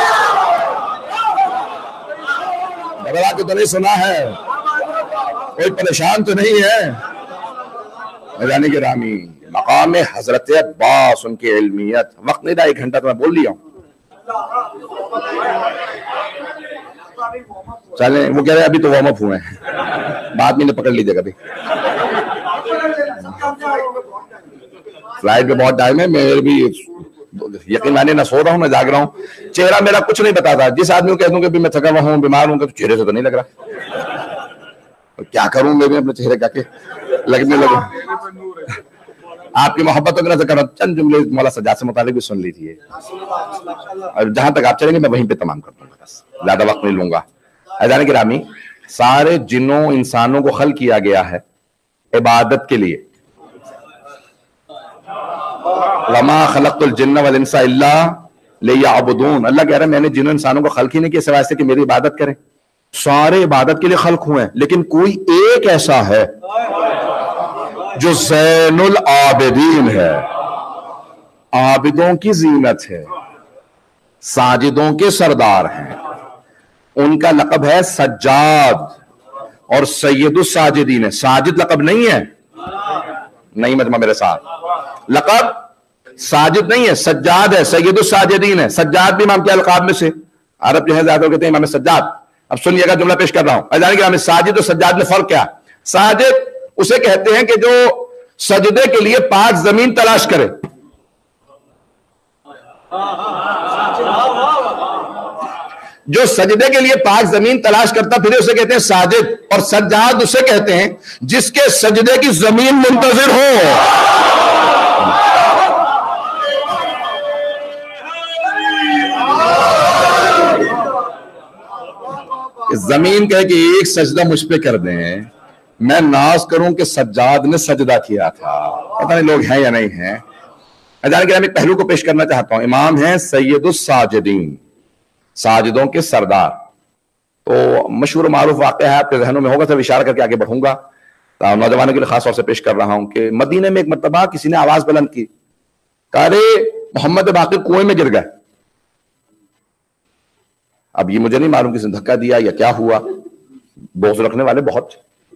بڑا تو نہیں سنا ہے، کوئی پریشان تو نہیں ہے، یعنی کہ رامی مقام حضرت عباس ان کی علمیت، وقت نہیں رہا، ایک گھنٹہ تو میں بول لیا ہوں، چلیں وہ کہہ رہے ابھی تو وارم اپ ہوئے ہیں، بعد میں پکڑ لیجیے گا، فلائٹ پہ بہت ٹائم ہے، میرے بھی یقین مانے نہ سو رہا ہوں نہ جاگ رہا ہوں، چہرہ میرا کچھ نہیں بتاتا، جس آدمی کو کہہ دوں کہ میں تھکا ہوا ہوں بیمار ہوں تو چہرے سے تو نہیں لگ رہا، کیا کروں میں بھی اپنے چہرے کا کے لگنے لگا، آپ کی محبتوں کی نظر کر رہا ہوں، چند جملے مولا سجاد سے متعلق بھی سن لیجیے، اور جہاں تک آپ چلیں گے میں وہیں پہ تمام کر دوں گا، بس زیادہ وقت نہیں لوں گا۔ عزیزان گرامی، سارے جنوں انسانوں کو خلق کیا گیا ہے عبادت کے لیے، وما خلقت الجن والانس الا لیعبدون، اللہ کہہ رہا ہے میں نے جنوں انسانوں کو خلق ہی نہیں کیا سوائے سے کہ میری عبادت کریں، سارے عبادت کے لیے خلق ہوئے ہیں، لیکن کوئی ایک ایسا ہے جو زین العابدین ہے، عابدوں کی زینت ہے، ساجدوں کے سردار ہیں، ان کا لقب ہے سجاد اور سید الساجدین ہے، ساجد لقب نہیں ہے، نہیں مجمع میرے ساتھ، لقب ساجد نہیں ہے، سجاد ہے، سید الساجدین ہے، سجاد بھی امام کے القاب میں سے، عرب جو ہے زیادہ کہتے ہیں امام سجاد۔ اب سنیے گا جملہ پیش کر رہا ہوں، عزیزان گرامی، ساجد اور سجاد میں فرق کیا؟ ساجد اسے کہتے ہیں کہ جو سجدے کے لیے پاک زمین تلاش کرے، جو سجدے کے لیے پاک زمین تلاش کرتا پھر اسے کہتے ہیں ساجد، اور سجاد اسے کہتے ہیں جس کے سجدے کی زمین منتظر ہو، زمین کہے کہ ایک سجدہ مجھ پہ کر دیں، میں ناز کروں کہ سجاد نے سجدہ کیا تھا، پتہ نہیں لوگ ہیں یا نہیں ہیں۔ عزیزان گرامی، پہلو کو پیش کرنا چاہتا ہوں، امام ہیں سید الساجدین، ساجدوں کے سردار، تو مشہور و معروف واقعہ ہے، آپ کے ذہنوں میں ہوگا، تو اشارہ کر کے آگے بڑھوں گا، نوجوانوں کے لیے خاص طور سے پیش کر رہا ہوں کہ مدینے میں ایک مرتبہ کسی نے آواز بلند کی، کہا رے محمد باقر کنویں میں گر گئے۔ اب یہ مجھے نہیں معلوم کسی نے دھکا دیا یا کیا ہوا، بغض رکھنے والے بہت،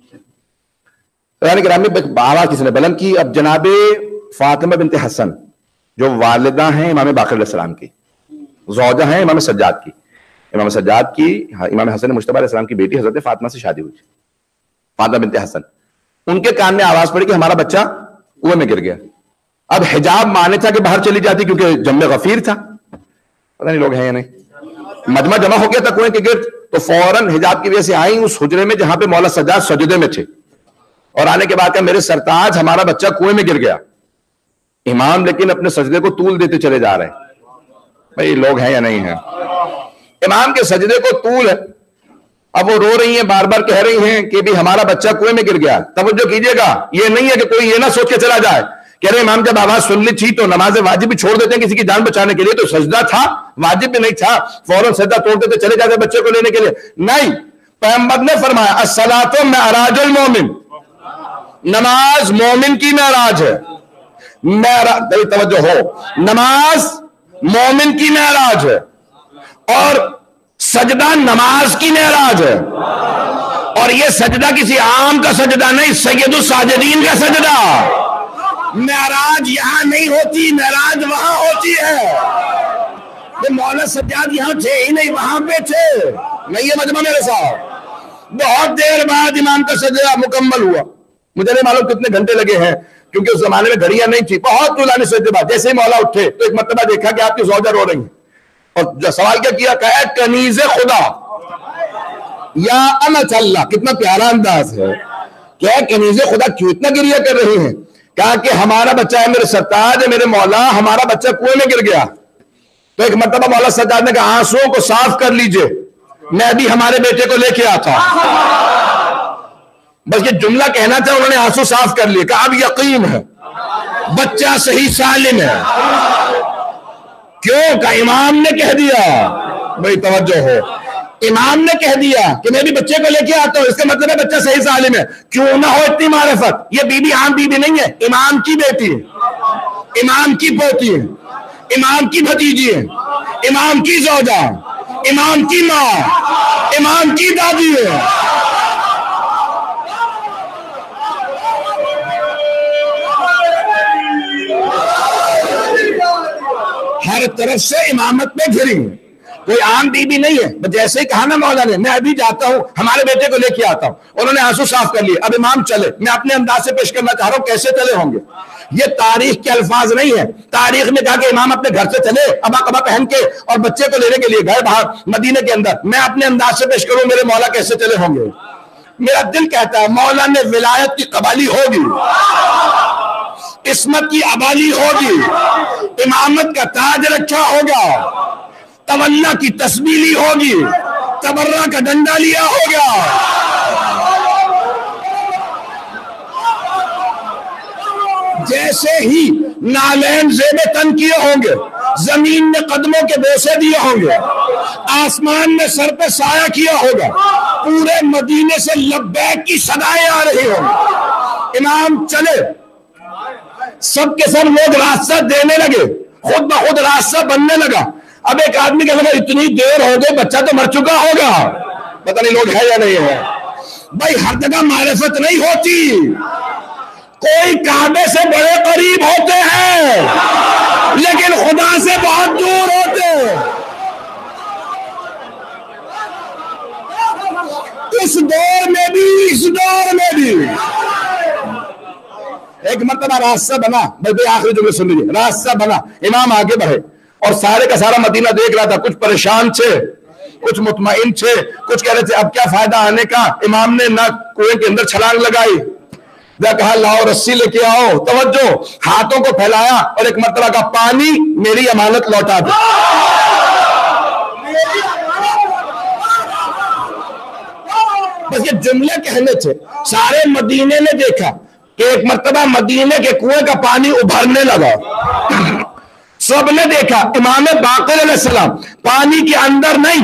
یعنی گرامی آواز کسی نے بلند کی۔ اب جناب فاطمہ بنت حسن جو والدہ ہیں امام باقر علیہ السلام کی، زوجہ ہیں امام سجاد کی، امام سجاد کی امام حسن مجتبی علیہ السلام کی بیٹی حضرت فاطمہ سے شادی ہوئی، فاطمہ بنت حسن، ان کے کان میں آواز پڑی کہ ہمارا بچہ کنویں میں گر گیا۔ اب حجاب مانے تھا کہ باہر چلی جاتی کیونکہ جم غفیر تھا، پتہ نہیں لوگ ہیں یا نہیں. مجمع جمع ہو گیا تھا کنویں کے گرد, تو فوراً حجاب کی وجہ سے آئیں اس حجرے میں جہاں پہ مولا سجاد سجدے میں تھے, اور آنے کے بعد کہا میرے سرتاج ہمارا بچہ کنویں میں گر گیا. امام لیکن اپنے سجدے کو طول دیتے چلے جا رہے ہیں. بھائی لوگ ہیں یا نہیں ہیں؟ امام کے سجدے کو طول ہے. اب وہ رو رہی ہیں, بار بار کہہ رہی ہیں کہ بھی ہمارا بچہ کنویں میں گر گیا. توجہ کیجئے گا, یہ نہیں ہے کہ کوئی یہ نہ سوچ کے چلا جائے کہہ رہے امام جب آواز سن لی تھی تو نماز واجب بھی چھوڑ دیتے ہیں کسی کی جان بچانے کے لیے, تو سجدہ تھا, واجب بھی نہیں تھا, فوراً سجدہ توڑ دیتے چلے جاتے بچے کو لینے کے لیے. نہیں, پیغمبر نے فرمایا الصلاۃ معراج المومن, نماز مومن کی معراج ہے. معراج, توجہ ہو, نماز مومن کی معراج ہے, اور سجدہ نماز کی معراج ہے. اور یہ سجدہ کسی عام کا سجدہ نہیں, سید الساجدین کا سجدہ. معراج یہاں نہیں ہوتی, معراج وہاں ہوتی ہے. مولا سجاد یہاں تھے ہی نہیں, وہاں پہ تھے. نہیں یہ مجمع میرے ساتھ. بہت دیر بعد امام کا سجدہ مکمل ہوا. مجھے نہیں معلوم کتنے گھنٹے لگے ہیں, کیونکہ اس زمانے میں گھڑیاں نہیں تھی. بہت طولانی سجدے بعد جیسے ہی مولا اٹھے تو ایک مرتبہ دیکھا کہ آپ کی زوجہ رو رہی ہیں, اور جو سوال کیا کیا, کہا کنیز خدا یا امت اللہ. کتنا پیارا انداز ہے. کیا کنیز خدا کیوں اتنا گریہ کر رہی ہیں؟ کہا کہ ہمارا بچہ ہے میرے سرتاج ہے, میرے مولا, ہمارا بچہ کنویں میں گر گیا. تو ایک مرتبہ مولا سجاد نے کہا آنسوؤں کو صاف کر لیجئے, میں بھی ہمارے بیٹے کو لے کے آتا. بس یہ جملہ کہنا تھا, انہوں نے آنسو صاف کر لیے. کہا اب یقین ہے بچہ صحیح سالم ہے. کیوں؟ کہ امام نے کہہ دیا. بھئی توجہ ہو, امام نے کہہ دیا کہ میں بھی بچے کو لے کے آتا ہوں, اس کا مطلب ہے بچہ صحیح سالم ہے. کیوں نہ ہو اتنی معرفت. یہ بی بی عام بی بی نہیں ہے, امام کی بیٹی ہے, امام کی پوتی ہے, امام کی بھتیجی ہے, امام کی زوجہ, امام کی ماں, امام کی دادی ہے. ہر طرف سے امامت میں گھری, کوئی عام بی بی نہیں ہے. جیسے ہی کہا نا مولا نے, میں ابھی جاتا ہوں ہمارے بیٹے کو لے کے آتا ہوں, انہوں نے آنسو صاف کر لیے. اب امام چلے, میں اپنے انداز سے پیش کرنا چاہ رہا ہوں کیسے چلے ہوں گے. یہ تاریخ کے الفاظ نہیں ہے. تاریخ نے کہا کہ امام اپنے گھر سے چلے ابا کبا پہن کے اور بچے کو لینے کے لیے گئے باہر مدینے کے اندر. میں اپنے انداز سے پیش کروں میرے مولا کیسے چلے ہوں گے. میرا دل کہتا ہے مولا نے ولایت کی قبالی ہوگی, عصمت کی ابالی ہوگی, امامت کا تاج رکھا ہوگا, تولا کی تسبیلی ہوگی, تبرہ کا ڈنڈا لیا ہوگا. جیسے ہی نالین زیب تن کیے ہوں گے, زمین میں قدموں کے بوسے دیے ہوں گے, آسمان میں سر پہ سایہ کیا ہوگا, پورے مدینے سے لبیک کی صدائیں آ رہی ہوں گی. امام چلے, سب کے سب لوگ راستہ دینے لگے, خود بخود راستہ بننے لگا. اب ایک آدمی کہنے لگا اتنی دیر ہو گئی, بچہ تو مر چکا ہوگا. پتہ نہیں لوگ ہے یا نہیں ہے. بھائی ہر جگہ معرفت نہیں ہوتی. کوئی کعبے سے بڑے قریب ہوتے ہیں لیکن خدا سے بہت دور ہوتے ہیں. اس دور میں بھی, اس دور میں بھی ایک مرتبہ راستہ بنا. بھائی آخری جملے سن لیجیے. راستہ بنا, امام آگے بڑھے اور سارے کا سارا مدینہ دیکھ رہا تھا. کچھ پریشان تھے, کچھ مطمئن تھے, کچھ کہہ رہے تھے اب کیا فائدہ آنے کا. امام نے نہ کنویں کے اندر چھلانگ لگائی, نہ کہا لاؤ رسی لے کے آؤ. توجہ, ہاتھوں کو پھیلایا اور ایک مرتبہ کا پانی میری امانت لوٹا دو. بس یہ جملے کہنے تھے. سارے مدینے نے دیکھا کہ ایک مرتبہ مدینے کے کنویں کا پانی ابھرنے لگا. سب نے دیکھا. امام باقر علیہ السلام پانی کے اندر نہیں,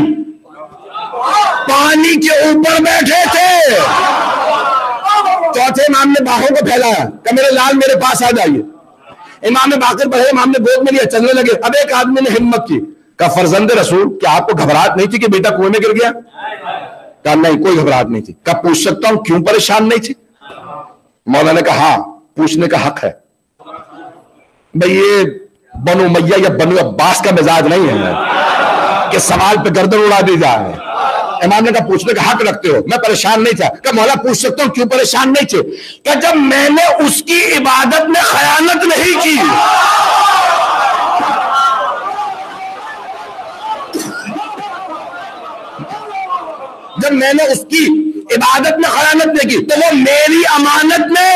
پانی کے اوپر بیٹھے تھے. چوتھے امام نے باہوں کو پھیلایا کہ میرے لال میرے پاس آ جائیے. امام باقر بڑھے, امام نے گود میں لیا, چلنے لگے. اب ایک آدمی نے ہمت کی, کہا فرزند رسول کیا آپ کو گھبراہٹ نہیں تھی کہ بیٹا کنویں میں گر گیا؟ کہا نہیں کوئی گھبراہٹ نہیں تھی. کہا پوچھ سکتا ہوں کیوں پریشان نہیں تھی؟ مولا نے کہا ہاں پوچھنے کا حق ہے. بھئی یہ بنو امیہ یا بنو عباس کا مزاج نہیں ہے کہ سوال پہ گردن اڑا دی جائے. امام نے کہا پوچھنے کا حق رکھتے ہو. میں پریشان نہیں تھا. کہ مولا پوچھ سکتا ہوں کیوں پریشان نہیں تھے؟ کہ جب میں نے اس کی عبادت میں خیانت نہیں کی. جب میں نے اس کی عبادت میں خیانت نہیں کی تو وہ میری امانت میں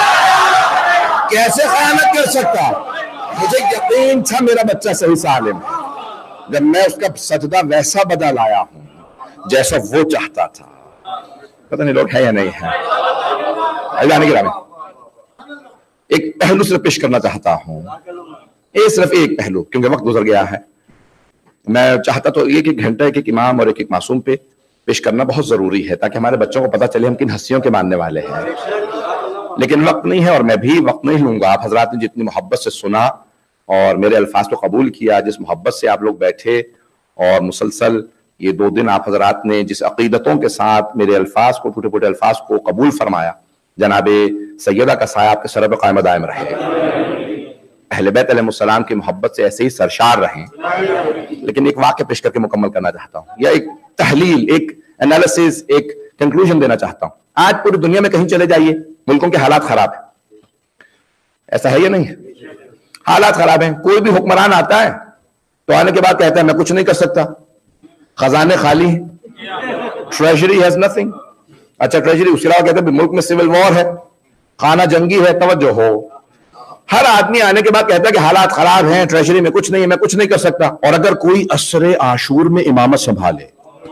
کیسے خیانت کر سکتا؟ مجھے یقین تھا میرا بچہ صحیح سالم ہے جب میں اس کا سجدہ ویسا بدل آیا ہوں جیسا وہ چاہتا تھا. پتہ نہیں لوگ ہیں یا نہیں ہیں. اللہ نے گرامی ایک پہلو صرف پیش کرنا چاہتا ہوں, یہ صرف ایک پہلو کیونکہ وقت گزر گیا ہے. میں چاہتا تو ایک ایک گھنٹہ ایک ایک امام اور ایک ایک معصوم پہ پیش کرنا بہت ضروری ہے تاکہ ہمارے بچوں کو پتہ چلے ہم کن ہستیوں کے ماننے والے ہیں, لیکن وقت نہیں ہے اور میں بھی وقت نہیں لوں گا. آپ حضرات نے جتنی محبت سے سنا اور میرے الفاظ کو قبول کیا, جس محبت سے آپ لوگ بیٹھے اور مسلسل یہ دو دن آپ حضرات نے جس عقیدتوں کے ساتھ میرے الفاظ کو ٹوٹے پھوٹے الفاظ کو قبول فرمایا, جناب سیدہ کا سایہ آپ کے سر پہ قائم دائم رہے, اہل بیت علیہ السلام کی محبت سے ایسے ہی سرشار رہیں. لیکن ایک واقعہ پیش کر کے مکمل کرنا چاہتا ہوں, یا ایک تحلیل, ایک انالیسز, ایک کنکلوژن دینا چاہتا ہوں. آج پوری دنیا میں کہیں چلے جائیے, ملکوں کے حالات خراب ہیں, ایسا ہے یا نہیں ہے؟ حالات خراب ہیں. کوئی بھی حکمران آتا ہے تو آنے کے بعد کہتا ہے میں کچھ نہیں کر سکتا, خزانے خالی ہیں, ٹریجری ہیز نتھنگ. اچھا ٹریجری اس کے علاوہ کہتے ہیں ملک میں سول وار ہے, خانہ جنگی ہے, توجہ ہو. ہر آدمی آنے کے بعد کہتا ہے کہ حالات خراب ہیں, ٹریجری میں کچھ نہیں ہے, میں کچھ نہیں کر سکتا. اور اگر کوئی عصر عاشور میں امامت سنبھالے,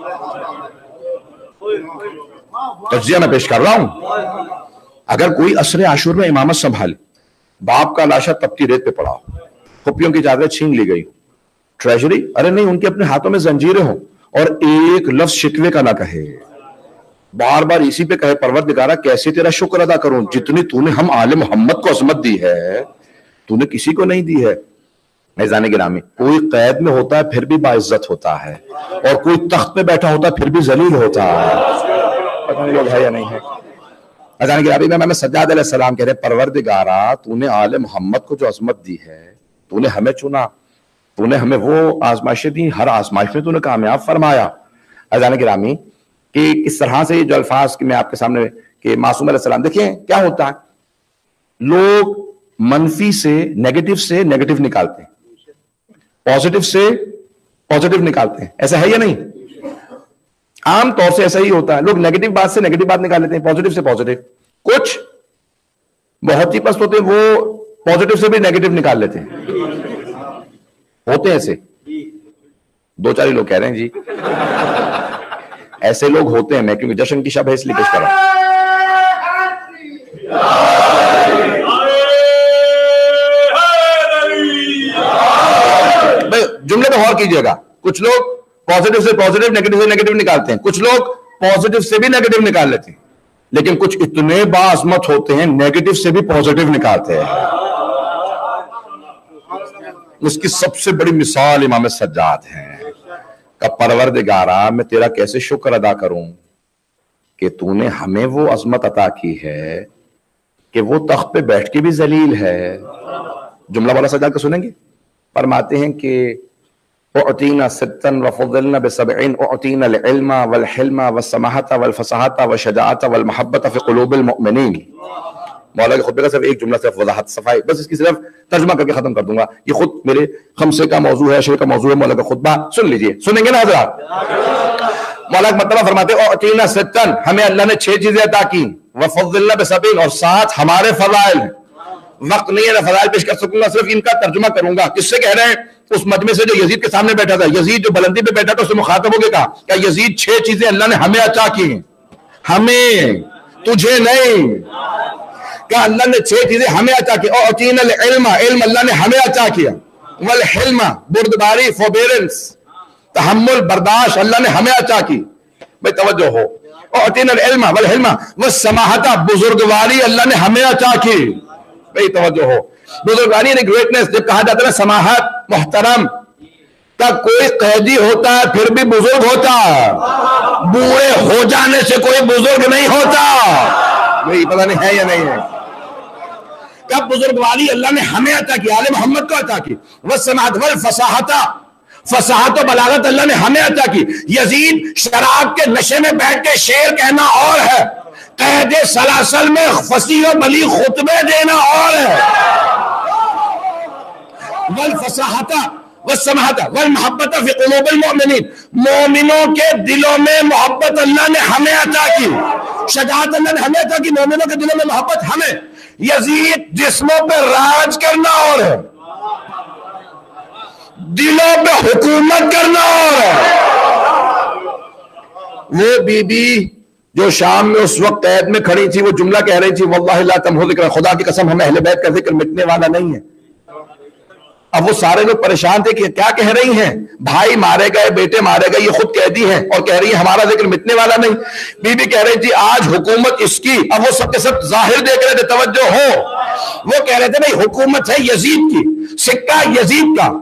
تجزیہ میں پیش کر رہا ہوں, اگر کوئی عصر عاشور میں امامت سنبھالے, باپ کا لاشا تپتی ریت پہ پڑا ہو, پھپھیوں کی چادریں چھین لی گئی, ٹریجری ارے نہیں, ان کے اپنے ہاتھوں میں زنجیریں ہوں, اور ایک لفظ شکوے کا نہ کہے, بار بار اسی پہ کہے پروردگارہ کیسے تیرا شکر ادا کروں, جتنی تو نے ہم آل محمد کو عظمت دی ہے تو نے کسی کو نہیں دی ہے. میزان گرامی, کوئی قید میں ہوتا ہے پھر بھی باعزت ہوتا ہے, اور کوئی تخت پہ بیٹھا ہوتا ہے پھر بھی ذلیل ہوتا ہے. پتہ نہیں لوگ ہے یا نہیں ہے. میزان گرامی میں امام سجاد علیہ السلام کہہ رہے پروردگارہ تو نے آل محمد کو جو عظمت دی ہے, تو نے ہمیں چنا, تو نے ہمیں وہ آزمائشیں دی, ہر آزمائش میں تو نے کامیاب فرمایا. میزان گرامی کہ اس طرح سے جو الفاظ کہ میں آپ کے سامنے کہ معصوم علیہ السلام, دیکھیں کیا ہوتا ہے, لوگ منفی سے نیگیٹو سے نیگیٹو نکالتے ہیں, پازیٹو سے پازیٹو نکالتے ہیں, ایسا ہے یا نہیں؟ عام طور سے ایسا ہی ہوتا ہے, لوگ نیگیٹو بات سے نیگیٹو بات نکال لیتے ہیں, پازیٹو سے پازیٹو. کچھ بہت ہی پست ہوتے ہیں, وہ پازیٹو سے بھی نیگیٹو نکال لیتے ہیں, ہوتے ہیں ایسے. دو چار ہی لوگ کہہ رہے ہیں جی, ایسے لوگ ہوتے ہیں. میں کیونکہ جشن کی شب ہے اس لیے پیش کر رہا ہوں. جملے پہ غور کیجئے گا, کچھ لوگ پازیٹو سے پازیٹو, نیگیٹو سے نیگیٹو نکالتے ہیں, کچھ لوگ پازیٹو سے بھی نیگیٹو نکال لیتے ہیں, لیکن کچھ اتنے باعظمت ہوتے ہیں نیگیٹو سے بھی پازیٹو نکالتے ہیں. اس کی سب سے بڑی مثال امام سجاد ہیں کہ پروردگارہ میں تیرا کیسے شکر ادا کروں کہ تو نے ہمیں وہ عظمت عطا کی ہے کہ وہ تخت پہ بیٹھ کے بھی ذلیل ہے. جملہ والا سجاد کا سنیں گے, فرماتے ہیں کہ اعطینا ستن وفضلنا بسبعین, اعطینا العلم والحلم والسماحت والفصاحت والشجاعت والمحبت فی قلوب المؤمنین. مولا کے خطبے کا صرف ایک جملہ, صرف وضاحت صفائی, بس اس کی صرف ترجمہ کر کے ختم کر دوں گا. یہ خود میرے خمسے کا موضوع ہے, عشرے کا موضوع ہے, مولا کا خطبہ سن لیجئے, سنیں گے نا حضرات؟ مولا کا مطلب فرماتے ہیں اعطینا ستن, ہمیں اللہ نے چھ چیزیں عطا کی, وفضلنا بسبعین, اور ساتھ ہمارے فضائل. وقت نہیں ہے میں فضائل پیش کر سکوں گا, صرف ان کا ترجمہ کروں گا. کس سے کہہ رہے ہیں؟ اس مجمع سے جو یزید کے سامنے بیٹھا تھا, یزید جو بلندی پہ بیٹھا تھا, اس سے مخاطب ہو کے کہا کہ یزید چھ چیزیں اللہ نے ہمیں عطا کی ہیں, ہمیں, تجھے نہیں. کہ اللہ نے چھ چیزیں ہمیں عطا کی, اعطینا العلم, علم اللہ نے ہمیں عطا کیا, والحلم, بردباری, فوربیرنس, تحمل, برداشت اللہ نے ہمیں عطا کی. بھئی توجہ ہو, اعطینا العلم والحلم والسماحت, بزرگواری اللہ نے ہمیں عطا کی. بھئی توجہ ہو, بزرگواری یعنی گریٹنس. جب کہا جاتا ہے سماحت, محترم, تک کوئی قیدی ہوتا ہے پھر بھی بزرگ ہوتا, بوڑھے ہو جانے سے کوئی بزرگ نہیں ہوتا. بھئی پتہ نہیں ہے یا نہیں ہے. کب بزرگواری اللہ نے ہمیں عطا کی, آل محمد کو عطا کی. والسماحت والفصاحت, فصاحت و بلاغت اللہ نے ہمیں عطا کی. یزید شراب کے نشے میں بیٹھ کے شعر کہنا اور ہے, قید سلاسل میں فصیح و بلیغ خطبے دینا اور ہے. والفصاحت, والسماحت والمحبت فی قلوب المؤمنین، مومنوں کے دلوں میں محبت اللہ نے ہمیں عطا کی، شجاعت اللہ نے ہمیں عطا کی، مومنوں کے دلوں میں محبت ہمیں۔ یزید جسموں پہ راج کرنا اور ہے، دلوں پہ حکومت کرنا اور ہے۔ وہ بی بی جو شام میں اس وقت قید میں کھڑی تھی، وہ جملہ کہہ رہی تھی واللہ لا تمحو ذکر، خدا کی قسم ہم اہل بیت کا ذکر مٹنے والا نہیں ہے۔ اب وہ سارے لوگ پریشان تھے کہ کیا کہہ رہی ہیں، بھائی مارے گئے، بیٹے مارے گئے، یہ خود قیدی ہیں اور کہہ رہی ہے ہمارا ذکر مٹنے والا نہیں۔ بی بی کہہ رہی تھی آج حکومت اس کی، اب وہ سب کے سب ظاہر دیکھ رہے تھے، توجہ ہو، وہ کہہ رہے تھے نہیں حکومت ہے یزید کی، سکہ یزید کا،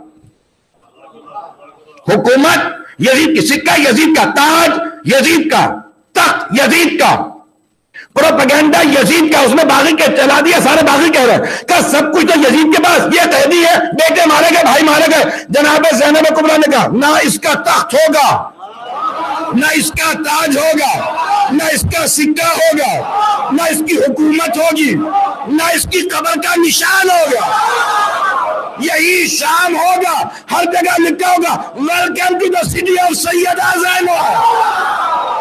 حکومت یزید کی، سکہ یزید کا، تاج یزید کا، تخت یزید کا، پروپیگنڈا یزید کا، اس میں باغی کے چلا دیا، سارے باغی کہہ رہے ہیں کہ سب کچھ تو یزید کے پاس، یہ قیدی ہے، بیٹے مارے گئے، بھائی مارے گئے۔ جناب زینب کبریٰ نے کہا نہ اس کا تخت ہوگا، نہ اس کا تاج ہوگا، نہ اس کا سکہ ہوگا، نہ اس کی حکومت ہوگی، نہ اس کی قبر کا نشان ہوگا، یہی شام ہوگا، ہر جگہ لکھا ہوگا welcome to the city of Syeda Zainab.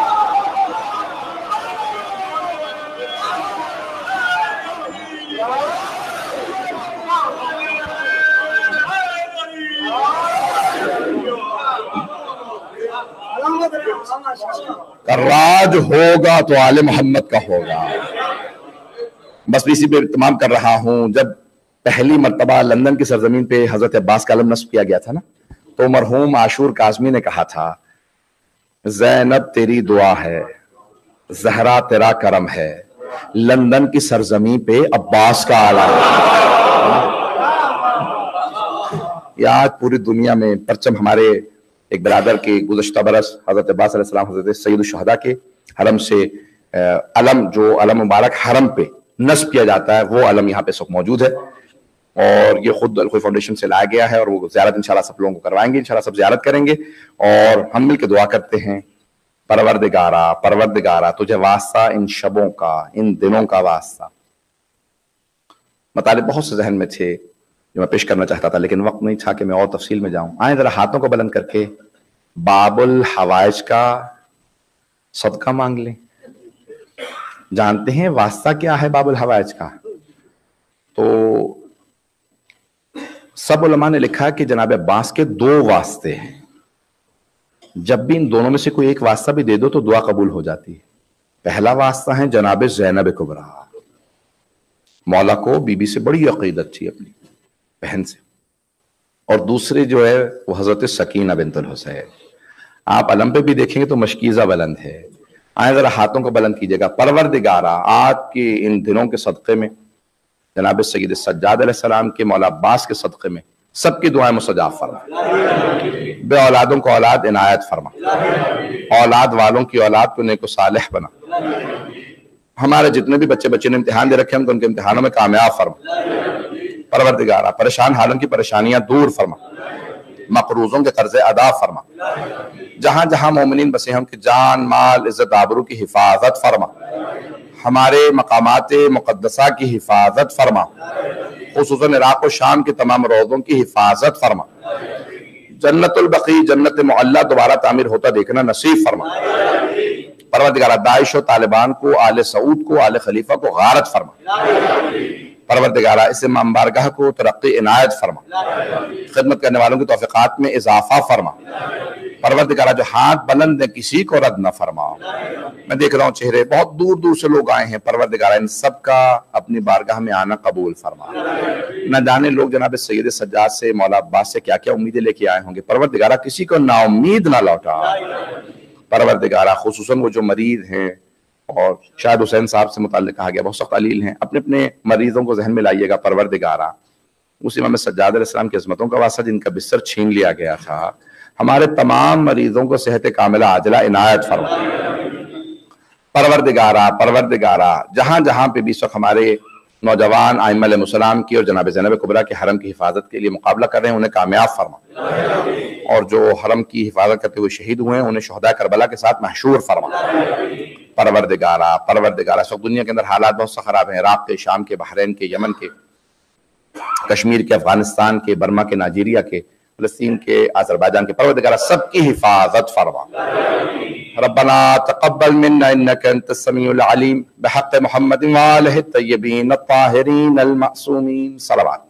راج ہوگا تو آل محمد کا ہوگا۔ بس اسی پہ اہتمام کر رہا ہوں، جب پہلی مرتبہ لندن کی سرزمین پہ حضرت عباس کا علم نصب کیا گیا تھا نا، تو مرحوم عاشور کاظمی نے کہا تھا زینب تیری دعا ہے، زہرا تیرا کرم ہے، لندن کی سرزمین پہ عباس کا علم۔ یہ آج پوری دنیا میں پرچم، ہمارے ایک برادر کے گزشتہ برس حضرت عباس علیہ السلام حضرت سید الشہداء کے حرم سے علم، جو علم مبارک حرم پہ نصب کیا جاتا ہے، وہ علم یہاں پہ سب موجود ہے، اور یہ خود الخوئی فاؤنڈیشن سے لایا گیا ہے، اور وہ زیارت انشاءاللہ سب لوگوں کو کروائیں گے، انشاءاللہ سب زیارت کریں گے، اور ہم مل کے دعا کرتے ہیں پروردگارا پروردگارا تجھے واسطہ ان شبوں کا، ان دنوں کا واسطہ۔ مطالب بہت سے ذہن میں تھے جو میں پیش کرنا چاہتا تھا، لیکن وقت نہیں تھا کہ میں اور تفصیل میں جاؤں۔ آئیں ذرا ہاتھوں کو بلند کر کے باب الحوائج کا صدقہ مانگ لیں۔ جانتے ہیں واسطہ کیا ہے باب الحوائج کا؟ تو سب علماء نے لکھا کہ جناب عباس کے دو واسطے ہیں، جب بھی ان دونوں میں سے کوئی ایک واسطہ بھی دے دو تو دعا قبول ہو جاتی ہے۔ پہلا واسطہ ہے جناب زینب کبریٰ، مولا کو بی بی سے بڑی عقیدت تھی اپنی بہن سے، اور دوسرے جو ہے وہ حضرت سکینہ بنت الحسین۔ آپ علم پہ بھی دیکھیں گے تو مشکیزہ بلند ہے۔ آئیں ذرا ہاتھوں کو بلند کیجئے گا۔ پروردگارا آج کے ان دنوں کے صدقے میں، جناب سید سجاد علیہ السلام کے مولا عباس کے صدقے میں، سب کی دعائیں مستجاب فرما، بے اولادوں کو اولاد عنایت فرما، اولاد والوں کی اولاد کو نیک و صالح بنا، ہمارے جتنے بھی بچے بچے نے امتحان دے رکھے ہیں ان کے امتحانوں میں کامیاب فرما۔ پروردگارا پریشان حالوں کی پریشانیاں دور فرما، مقروضوں کے قرضے ادا فرما، جہاں جہاں مومنین بسے ہیں ان کی جان مال عزت آبرو کی حفاظت فرما، ہمارے مقامات مقدسہ کی حفاظت فرما، خصوصاً عراق و شام کے تمام روضوں کی حفاظت فرما، جنت البقیع جنت معلیٰ دوبارہ تعمیر ہوتا دیکھنا نصیب فرما۔ پروردگارا داعش و طالبان کو، آل سعود کو، آل خلیفہ کو غارت فرما۔ پروردگارا اس امام بارگاہ کو ترقی عنایت فرما، خدمت کرنے والوں کی توفیقات میں اضافہ فرما۔ پروردگارا جو ہاتھ بلند ہیں کسی کو رد نہ فرما۔ میں دیکھ رہا ہوں چہرے بہت دور دور سے لوگ آئے ہیں، پروردگارا ان سب کا اپنی بارگاہ میں آنا قبول فرما۔ نہ جانے لوگ جناب سید سجاد سے، مولا عباس سے کیا کیا امیدیں لے کے آئے ہوں گے، پروردگارا کسی کو نا امید نہ لوٹا۔ پروردگارا خصوصاً وہ جو مریض ہیں، اور شاید حسین صاحب سے متعلق کہا گیا بہت سخت علیل ہیں، اپنے اپنے مریضوں کو ذہن میں لائیے گا۔ پروردگارا اس امام سجاد علیہ السلام کی عظمتوں کا واسطہ جن کا بستر چھین لیا گیا تھا، ہمارے تمام مریضوں کو صحت کاملہ عاجلہ عنایت فرما۔ پروردگارا پروردگارا جہاں جہاں پہ بھی اس وقت ہمارے نوجوان ائمہ علیہ السلام کی اور جناب زینب کبریٰ کے حرم کی حفاظت کے لیے مقابلہ کر رہے ہیں، انہیں کامیاب فرما، اور جو حرم کی حفاظت کرتے ہوئے شہید ہوئے ہیں انہیں شہداء کربلا کے ساتھ محشور فرما۔ پروردگارا پروردگارا اس وقت دنیا کے اندر حالات بہت سے خراب ہیں، عراق کے، شام کے، بحرین کے، یمن کے، کشمیر کے، افغانستان کے، برما کے، نائجیریا کے، فلسطین کے، آذربائیجان کے، پروردگار سب کی حفاظت فرما۔ ربنا تقبل منا انك انت السميع العليم بحق محمد وآلہ الطیبین الطاہرین المعصومین، صلوات۔